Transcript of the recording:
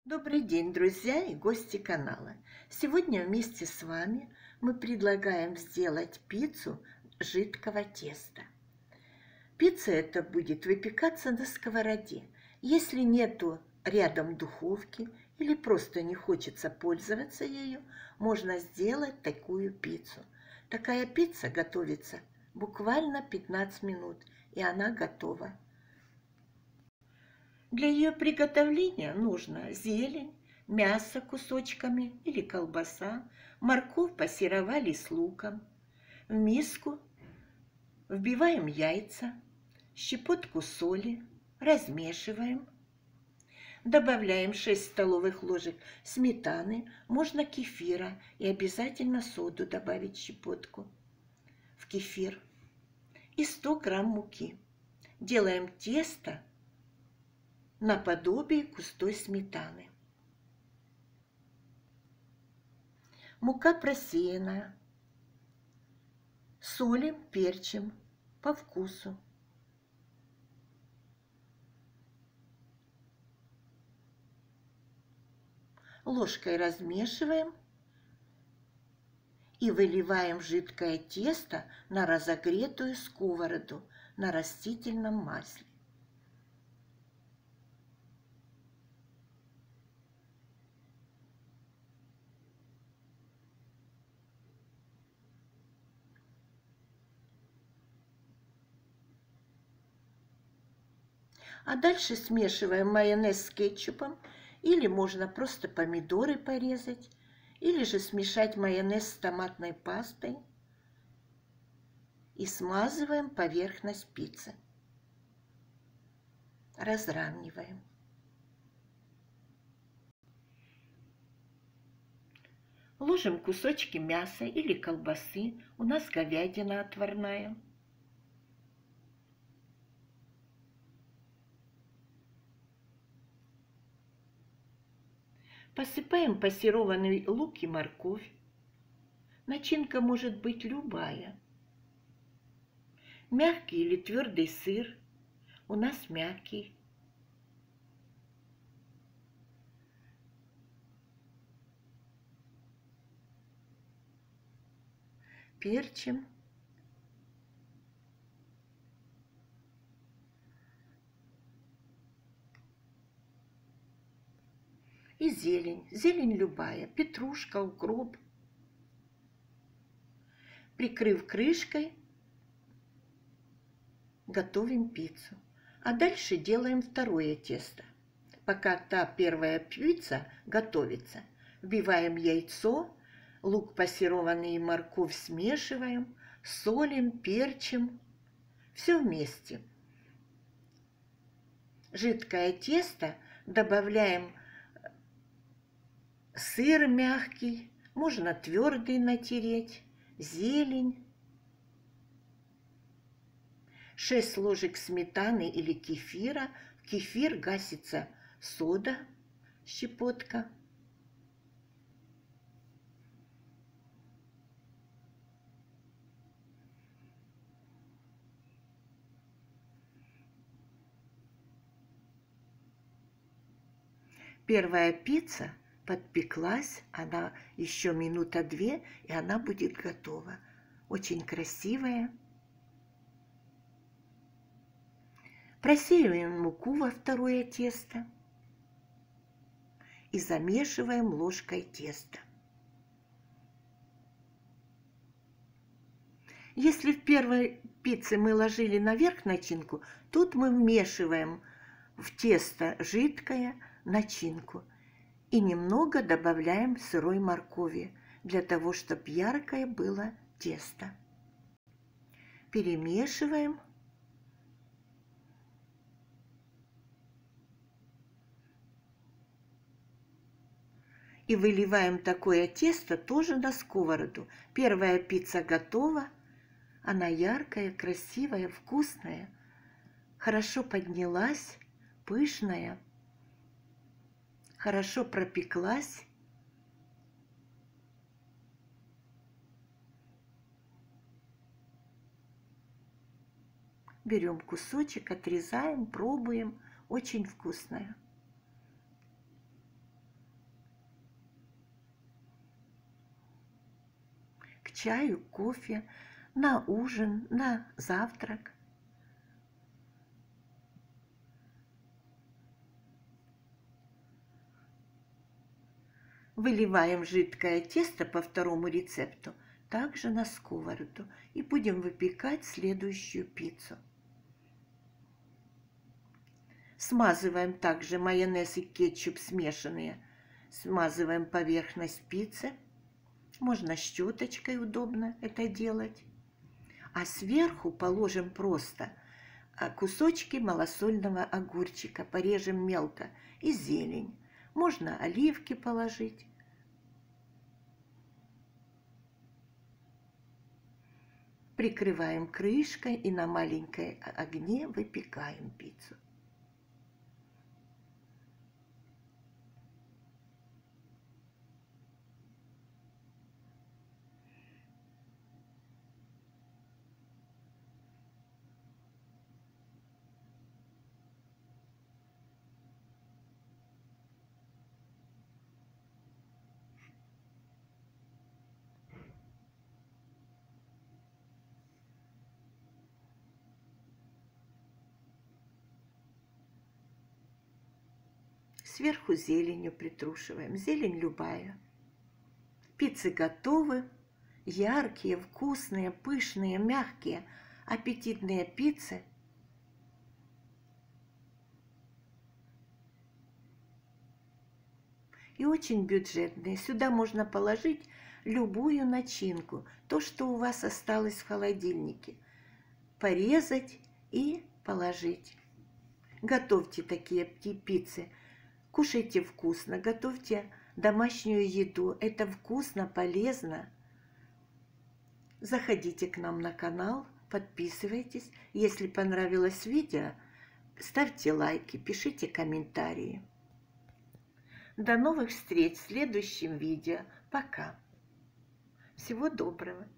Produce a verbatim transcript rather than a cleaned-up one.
Добрый день, друзья и гости канала! Сегодня вместе с вами мы предлагаем сделать пиццу жидкого теста. Пицца эта будет выпекаться на сковороде. Если нету рядом духовки или просто не хочется пользоваться ею, можно сделать такую пиццу. Такая пицца готовится буквально пятнадцать минут, и она готова. Для ее приготовления нужно зелень, мясо кусочками или колбаса, морковь пассеровали с луком. В миску вбиваем яйца, щепотку соли, размешиваем. Добавляем шесть столовых ложек сметаны, можно кефира и обязательно соду добавить щепотку в кефир и сто грамм муки. Делаем тесто наподобие густой сметаны. Мука просеянная. Солим, перчим по вкусу. Ложкой размешиваем и выливаем жидкое тесто на разогретую сковороду на растительном масле. А дальше смешиваем майонез с кетчупом, или можно просто помидоры порезать, или же смешать майонез с томатной пастой и смазываем поверхность пиццы. Разравниваем. Ложим кусочки мяса или колбасы, у нас говядина отварная. Посыпаем пассерованный лук и морковь. Начинка может быть любая. Мягкий или твердый сыр. У нас мягкий. Перчим. И зелень. Зелень любая. Петрушка, укроп. Прикрыв крышкой, готовим пиццу. А дальше делаем второе тесто. Пока та первая пицца готовится, вбиваем яйцо, лук пассерованный и морковь смешиваем, солим, перчим. Все вместе. Жидкое тесто добавляем сыр мягкий, можно твердый натереть, зелень, шесть ложек сметаны или кефира. В кефир гасится сода, щепотка. Первая пицца подпеклась, она еще минута две, и она будет готова. Очень красивая. Просеиваем муку во второе тесто и замешиваем ложкой тесто. Если в первой пицце мы ложили наверх начинку, тут мы вмешиваем в тесто жидкое начинку и немного добавляем сырой моркови для того, чтобы яркое было тесто. Перемешиваем. И выливаем такое тесто тоже на сковороду. Первая пицца готова. Она яркая, красивая, вкусная. Хорошо поднялась, пышная. Хорошо пропеклась. Берем кусочек, отрезаем, пробуем. Очень вкусная. чаю, кофе, на ужин, на завтрак. Выливаем жидкое тесто по второму рецепту также на сковороду и будем выпекать следующую пиццу. Смазываем также майонез и кетчуп смешанные. Смазываем поверхность пиццы. Можно щеточкой, удобно это делать. А сверху положим просто кусочки малосольного огурчика, порежем мелко, и зелень. Можно оливки положить. Прикрываем крышкой и на маленькой огне выпекаем пиццу. Сверху зеленью притрушиваем. Зелень любая. Пиццы готовы. Яркие, вкусные, пышные, мягкие, аппетитные пиццы. И очень бюджетные. Сюда можно положить любую начинку. То, что у вас осталось в холодильнике. Порезать и положить. Готовьте такие пиццы. Кушайте вкусно, готовьте домашнюю еду. Это вкусно, полезно. Заходите к нам на канал, подписывайтесь. Если понравилось видео, ставьте лайки, пишите комментарии. До новых встреч в следующем видео. Пока. Всего доброго.